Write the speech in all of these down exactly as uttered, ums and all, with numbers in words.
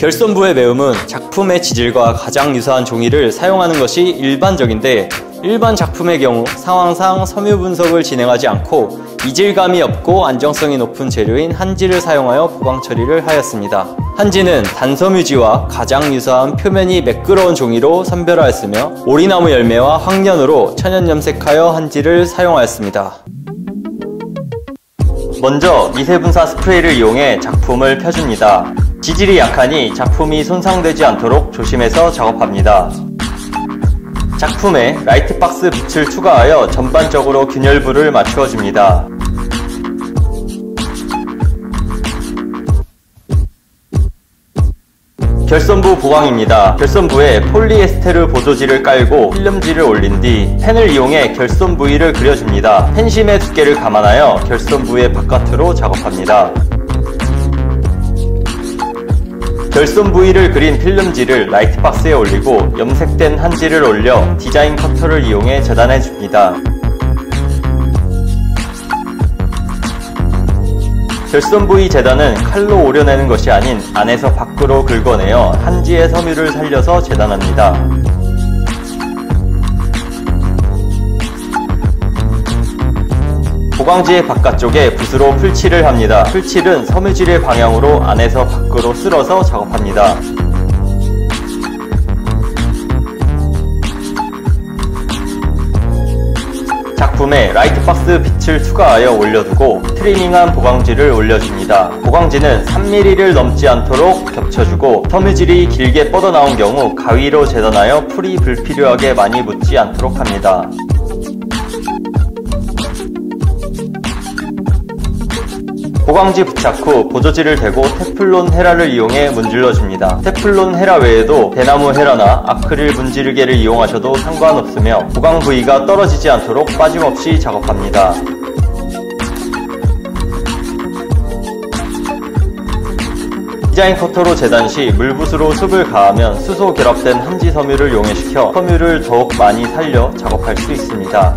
결손부의 매음은 작품의 지질과 가장 유사한 종이를 사용하는 것이 일반적인데, 일반 작품의 경우 상황상 섬유 분석을 진행하지 않고 이질감이 없고 안정성이 높은 재료인 한지를 사용하여 보강 처리를 하였습니다. 한지는 단섬유지와 가장 유사한 표면이 매끄러운 종이로 선별하였으며 오리나무 열매와 황련으로 천연 염색하여 한지를 사용하였습니다. 먼저 미세분사 스프레이를 이용해 작품을 펴줍니다. 지질이 약하니 작품이 손상되지 않도록 조심해서 작업합니다. 작품에 라이트박스 빛을 추가하여 전반적으로 균열부를 맞추어줍니다. 결손부 보강입니다. 결손부에 폴리에스테르 보조지를 깔고 필름지를 올린 뒤 펜을 이용해 결손 부위를 그려줍니다. 펜심의 두께를 감안하여 결손 부위의 바깥으로 작업합니다. 결손 부위를 그린 필름지를 라이트박스에 올리고 염색된 한지를 올려 디자인 커터를 이용해 재단해줍니다. 결손 부위 재단은 칼로 오려내는 것이 아닌 안에서 밖으로 긁어내어 한지의 섬유를 살려서 재단합니다. 보강지의 바깥쪽에 붓으로 풀칠을 합니다. 풀칠은 섬유질의 방향으로 안에서 밖으로 쓸어서 작업합니다. 작품에 라이트박스 빛을 추가하여 올려두고 트리밍한 보강지를 올려줍니다. 보강지는 삼 밀리미터를 넘지 않도록 겹쳐주고 섬유질이 길게 뻗어나온 경우 가위로 재단하여 풀이 불필요하게 많이 묻지 않도록 합니다. 보강지 부착 후 보조지를 대고 테플론 헤라를 이용해 문질러줍니다. 테플론 헤라 외에도 대나무 헤라나 아크릴 문지르개를 이용하셔도 상관없으며 보강 부위가 떨어지지 않도록 빠짐없이 작업합니다. 디자인 커터로 재단 시 물붓으로 습을 가하면 수소 결합된 한지 섬유를 용해시켜 섬유를 더욱 많이 살려 작업할 수 있습니다.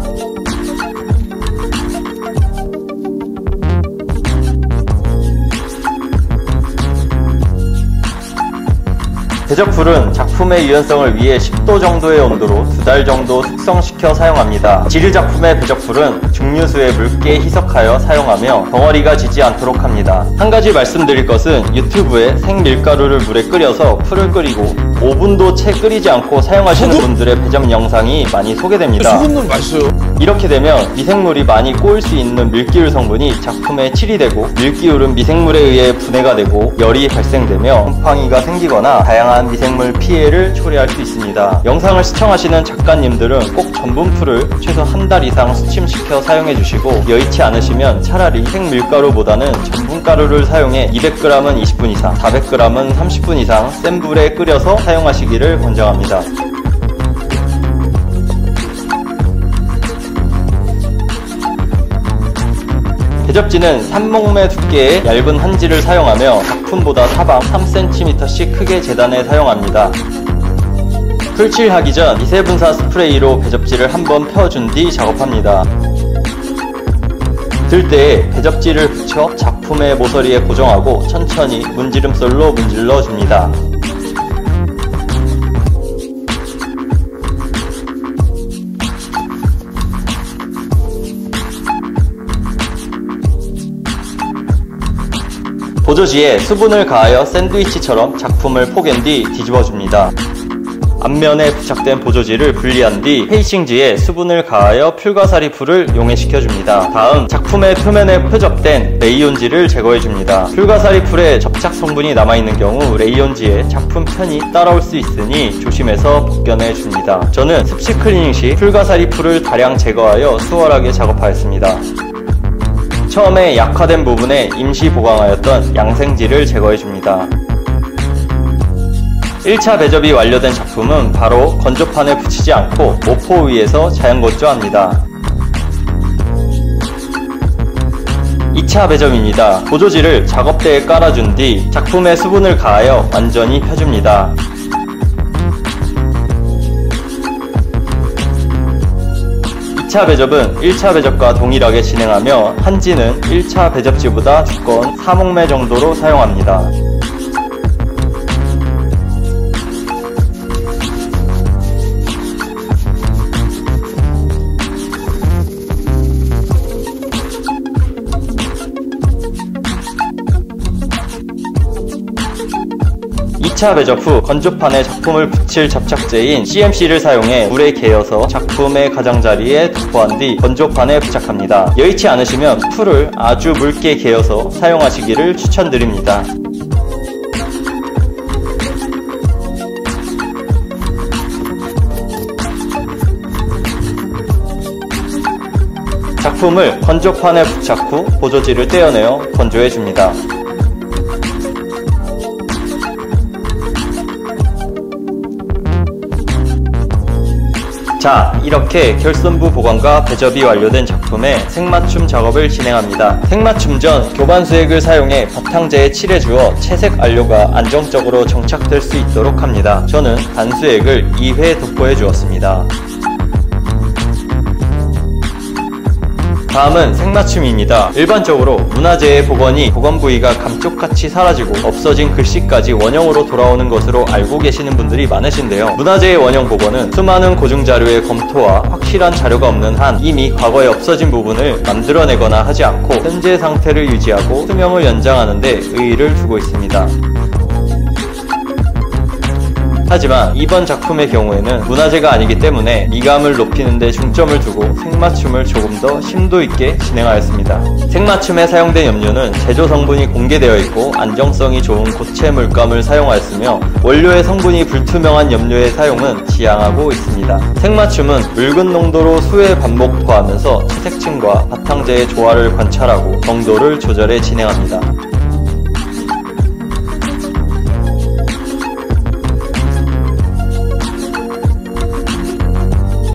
배적풀은 작품의 유연성을 위해 십 도 정도의 온도로 두 달 정도 숙성시켜 사용합니다. 지릴 작품의 배적풀은 증류수에 묽게 희석하여 사용하며 덩어리가 지지 않도록 합니다. 한 가지 말씀드릴 것은 유튜브에 생밀가루를 물에 끓여서 풀을 끓이고 오 분도 채 끓이지 않고 사용하시는 소금? 분들의 배점 영상이 많이 소개됩니다. 소금은 맛있어요. 이렇게 되면 미생물이 많이 꼬일 수 있는 밀기울 성분이 작품에 칠이되고 밀기울은 미생물에 의해 분해가 되고 열이 발생되며 곰팡이가 생기거나 다양한 미생물 피해를 초래할 수 있습니다. 영상을 시청하시는 작가님들은 꼭 전분풀을 최소 한 달 이상 수침시켜 사용해주시고 여의치 않으시면 차라리 생밀가루보다는 전분가루를 사용해 이백 그램은 이십 분 이상, 사백 그램은 삼십 분 이상 센 불에 끓여서 사용하시기를 권장합니다. 배접지는 삼 목매 두께의 얇은 한지를 사용하며 작품보다 사방 삼 센티미터씩 크게 재단해 사용합니다. 풀칠하기 전 미세분사 스프레이로 배접지를 한번 펴준 뒤 작업합니다. 들 때에 배접지를 붙여 작품의 모서리에 고정하고 천천히 문지름솔로 문질러 줍니다. 보조지에 수분을 가하여 샌드위치처럼 작품을 포갠 뒤 뒤집어줍니다. 앞면에 부착된 보조지를 분리한 뒤 페이싱지에 수분을 가하여 풀과사리 풀을 용해시켜줍니다. 다음 작품의 표면에 표접된 레이온지를 제거해줍니다. 풀과사리 풀에 접착 성분이 남아있는 경우 레이온지에 작품 편이 따라올 수 있으니 조심해서 벗겨내줍니다. 저는 습식 클리닝 시 풀과사리 풀을 다량 제거하여 수월하게 작업하였습니다. 처음에 약화된 부분에 임시 보강하였던 양생지를 제거해줍니다. 일 차 배접이 완료된 작품은 바로 건조판에 붙이지 않고 모포 위에서 자연 건조합니다. 이 차 배접입니다. 보조지를 작업대에 깔아준 뒤 작품에 수분을 가하여 완전히 펴줍니다. 이 차 배접은 일 차 배접과 동일하게 진행하며 한지는 일 차 배접지보다 두꺼운 사 목매 정도로 사용합니다. 이 차 배접 후 건조판에 작품을 붙일 접착제인 씨엠씨를 사용해 물에 개어서 작품의 가장자리에 도포한 뒤 건조판에 부착합니다. 여의치 않으시면 풀을 아주 묽게 개어서 사용하시기를 추천드립니다. 작품을 건조판에 부착 후 보조지를 떼어내어 건조해줍니다. 자, 이렇게 결선부 보관과 배접이 완료된 작품에 색맞춤 작업을 진행합니다. 색맞춤 전 교반수액을 사용해 바탕재에 칠해주어 채색 안료가 안정적으로 정착될 수 있도록 합니다. 저는 단수액을 이 회 도포해 주었습니다. 다음은 색맞춤입니다. 일반적으로 문화재의 복원이 복원 부위가 감쪽같이 사라지고 없어진 글씨까지 원형으로 돌아오는 것으로 알고 계시는 분들이 많으신데요. 문화재의 원형 복원은 수많은 고증자료의 검토와 확실한 자료가 없는 한 이미 과거에 없어진 부분을 만들어내거나 하지 않고 현재 상태를 유지하고 수명을 연장하는 데 의의를 두고 있습니다. 하지만 이번 작품의 경우에는 문화재가 아니기 때문에 미감을 높이는 데 중점을 두고 색맞춤을 조금 더 심도 있게 진행하였습니다. 색맞춤에 사용된 염료는 제조 성분이 공개되어 있고 안정성이 좋은 고체 물감을 사용하였으며 원료의 성분이 불투명한 염료의 사용은 지양하고 있습니다. 색맞춤은 묽은 농도로 수회 반복 도하면서 채색층과 바탕재의 조화를 관찰하고 정도를 조절해 진행합니다.